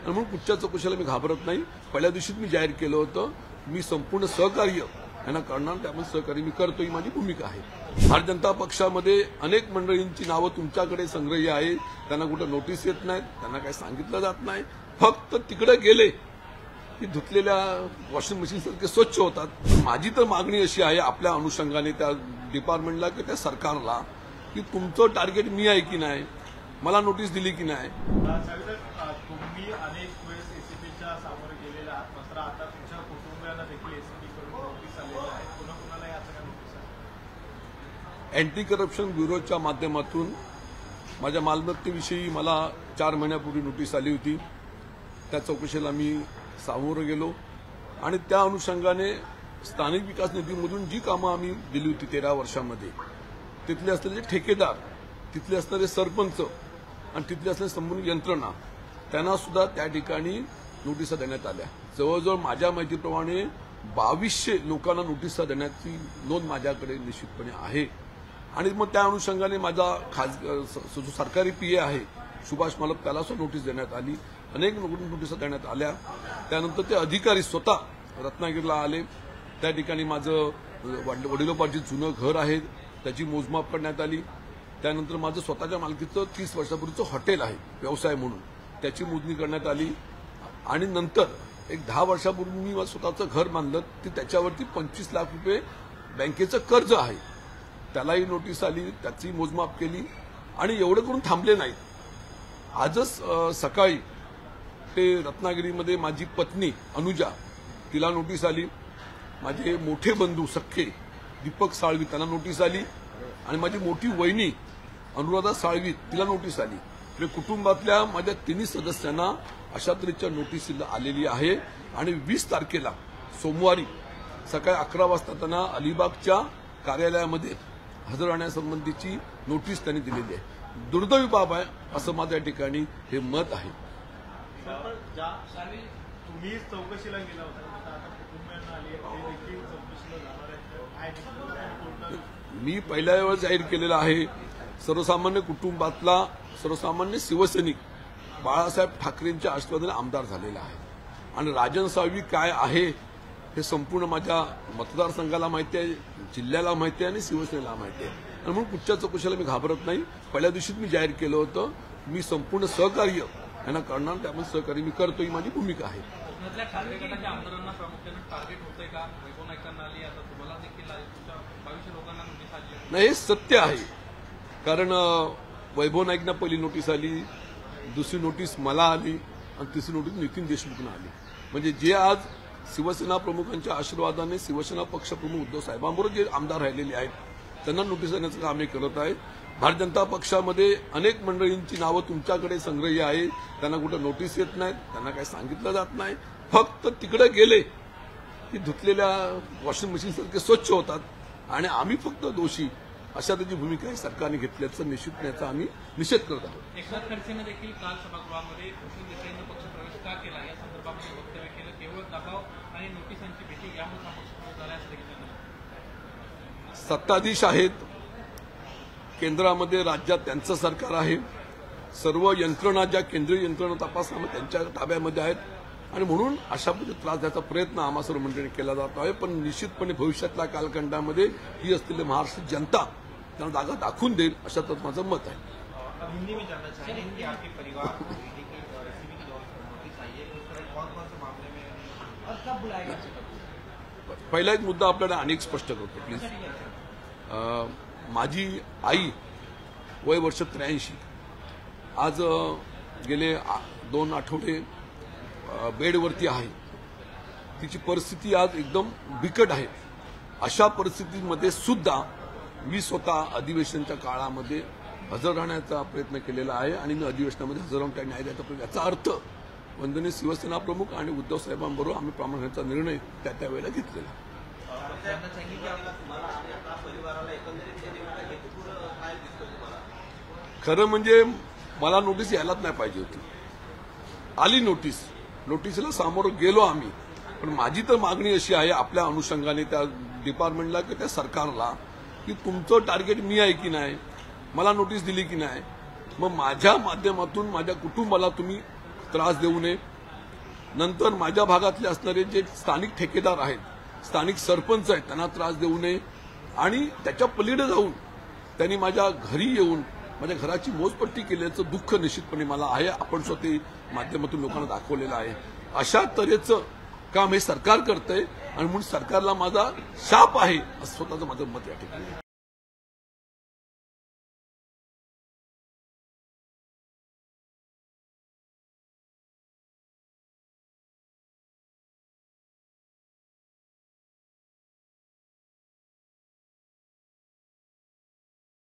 आणि म्हणून कुठच्या चौकशीला मी घाबरत नाही. पहिल्या दिवशीच मी जाहीर केलं होतं, मी संपूर्ण सहकार्य यांना करणार, त्यामुळे सहकार्य मी करतो, ही माझी भूमिका आहे. भारतीय जनता पक्षामध्ये अनेक मंडळींची नावं तुमच्याकडे संग्रही आहे, त्यांना कुठं नोटीस येत नाहीत, त्यांना काही सांगितलं जात नाही. फक्त तिकडे गेले की धुतलेल्या वॉशिंग मशीनसारखे स्वच्छ होतात. माझी तर मागणी अशी आहे आपल्या अनुषंगाने त्या डिपार्टमेंटला किंवा त्या सरकारला की तुमचं टार्गेट मी आहे की नाही, मला नोटीस दिली की नाही. तुम्ही अनेक वेळेस एसीबीच्या सामोरे गेलेला आहात, मात्र आता तुमच्या कुटुंबियांना देखील एसीबीकडून नोटीस आलेली आहे. पुन्हा कुणाला याचं काय नोटीस आहे? अँटी करप्शन ब्युरोच्या माध्यमातून माझ्या मालमत्तेविषयी मला 4 महिन्यापूर्वी नोटीस आली होती. त्या चौकशीला मी सामोरं गेलो आणि त्या अनुषंगाने स्थानिक विकास निधीमधून जी कामं आम्ही दिली होती 13 वर्षांमध्ये, तिथले असलेले ठेकेदार, तिथले असणारे सरपंच आणि तिथले असलेली संबंधित यंत्रणा, त्यांना सुद्धा त्या ठिकाणी नोटिसा देण्यात आल्या. जवळजवळ माझ्या माहितीप्रमाणे 2200 लोकांना नोटिसा देण्याची नोंद माझ्याकडे निश्चितपणे आहे. आणि मग त्या अनुषंगाने माझा जो सरकारी पीए आहे सुभाष मालप, त्याला सुद्धा नोटीस देण्यात आली. अनेक नोटिसा देण्यात आल्या. त्यानंतर ते अधिकारी स्वतः रत्नागिरीला आले. त्या ठिकाणी माझं वडिलोपार्जित जुनं घर आहे, त्याची मोजमाप करण्यात आली. त्यानंतर माझं स्वतःच्या मालकीचं 30 वर्षापूर्वीचं हॉटेल आहे व्यवसाय म्हणून, त्याची मोजणी करण्यात आली. आणि नंतर एक 10 वर्षापूर्वी मी माझं स्वतःचं घर बांधलं, की त्याच्यावरती 25 लाख रुपये बँकेचं कर्ज आहे, त्यालाही नोटीस आली, त्याची मोजमाप केली. आणि एवढं करून थांबले नाहीत. आजच सकाळी ते रत्नागिरीमध्ये माझी पत्नी अनुजा, तिला नोटीस आली. माझे मोठे बंधू सख्खे दीपक साळवी, त्यांना नोटीस आली. आणि माझी मोठी वहिनी अनुराधा साळवी, तिला नोटीस आली. म्हणजे कुटुंबातल्या माझ्या 3 सदस्यांना अशा तऱ्हेच्या नोटीस आलेली आहे. आणि 20 तारखेला सोमवारी सकाळी 11 वाजता त्यांना अलिबागच्या कार्यालयामध्ये हजर राहण्यासंबंधीची नोटीस त्यांनी दिलेली आहे. दुर्दैवी बाब आहे असं माझं या ठिकाणी हे मत आहे. तुम्ही चौकशीला गेला होता, आता कुटुंबियांना आली आहे, ते देखील चौकशीला जाणार आहेत. मी पहिल्या वेळेस जाहीर केलेला आहे, सर्वसामान्य कुटुंबातला सर्वसामान्य शिवसैनिक बाळासाहेब ठाकरेंच्या आशीर्वादाने आमदार झालेला आहे. आणि राजन साळवी काय आहे हे संपूर्ण माझ्या मतदारसंघाला माहिती आहे, जिल्ह्याला माहिती आहे आणि शिवसेनेला माहिती आहे. आणि म्हणून कुठच्या चौकशीला मी घाबरत नाही. पहिल्या दिवशीच मी जाहीर केलं होतं, मी संपूर्ण सहकार्य यांना करणार, त्यामुळे सहकार्य मी करतो, ही माझी भूमिका आहे. नाही, हे सत्य आहे. कारण वैभव नाईकना पहिली नोटीस आली, दुसरी नोटीस मला आली आणि तिसरी नोटीस नितीन देशमुखना आली. म्हणजे जे आज शिवसेना प्रमुखांच्या आशीर्वादाने शिवसेना पक्षप्रमुख उद्धव साहेबांबरोबर जे आमदार राहिलेले आहेत, त्यांना नोटीस देण्याचं काम आम्ही करत आहे. भारतीय जनता पक्षामध्ये अनेक मंडळींची नावं तुमच्याकडे संग्रही आहे, त्यांना कुठं नोटीस येत नाहीत, त्यांना काही सांगितलं जात नाही. फक्त तिकडे गेले की धुतलेल्या वॉशिंग मशीनसारखे स्वच्छ होतात. आणि आम्ही फक्त दोषी, अशा त्याची भूमिका ही सरकारने घेतल्याचं निश्चितपणे आम्ही निषेध करत आहोत. एकनाथ खडसेंनी देखील काल सभागृहामध्ये कृष्ण देसाईंना पक्षप्रवेश का केला या संदर्भामध्ये वक्तव्य केलं. केवळ दबाव आणि नोटिसांची भीती यामुळे पक्षप्रवेश झाला असं देखील सत्ताधीश आहेत, केंद्रामध्ये राज्यात त्यांचं सरकार आहे, सर्व यंत्रणा ज्या केंद्रीय यंत्रणा तपासण्यामध्ये त्यांच्या ताब्यामध्ये आहेत. आणि म्हणून अशा पद्धतीने त्रास द्यायचा प्रयत्न आम्हा सर्व मंडळींनी केला जातो आहे. पण निश्चितपणे भविष्यातल्या कालखंडामध्ये ही असलेली महाराष्ट्र जनता त्यांना जागा दाखवून देईल, अशातच माझं मत आहे. पहिला एक मुद्दा आपल्याला अनेक स्पष्ट करतो प्लीज. माझी आई वय वर्ष 83, आज गेले 2 आठवडे बेडवरती आहे. तिची परिस्थिती आज एकदम बिकट आहे. अशा परिस्थितीमध्ये सुद्धा मी स्वतः अधिवेशनाच्या काळामध्ये हजर राहण्याचा प्रयत्न केलेला आहे आणि मी अधिवेशनामध्ये हजर राहून त्या न्याय द्यायचा प्रयत्न. याचा अर्थ वंदनीय शिवसेना प्रमुख आणि उद्धव साहेबांबरोबर आम्ही प्रामाणिकचा निर्णय त्या वेळेला घेतलेला. खरं म्हणजे मला नोटीस यायलाच नाही पाहिजे होती. आली नोटीस, नोटीसला सामोरं गेलो आम्ही. पण माझी तर मागणी अशी आहे आपल्या अनुषंगाने त्या डिपार्टमेंटला किंवा त्या सरकारला की तुमचं टार्गेट मी आहे की नाही, मला नोटीस दिली की नाही, मग माझ्या माध्यमातून माझ्या कुटुंबाला तुम्ही त्रास देऊ नये, नंतर माझ्या भागातले असणारे जे स्थानिक ठेकेदार आहेत, स्थानिक सरपंच आहेत, त्यांना त्रास देऊ नये आणि त्याच्या पलीकडे जाऊन त्यांनी माझ्या घरी येऊन माझ्या घराची मोजपट्टी केल्याचं दुःख निश्चितपणे मला आहे. आपण स्वतः माध्यमातून लोकांना दाखवलेलं आहे. अशा तऱ्हेचं काम हे सरकार करतंय आणि म्हणून सरकारला माझा शाप आहे असं स्वतःचं माझं मत या ठिकाणी.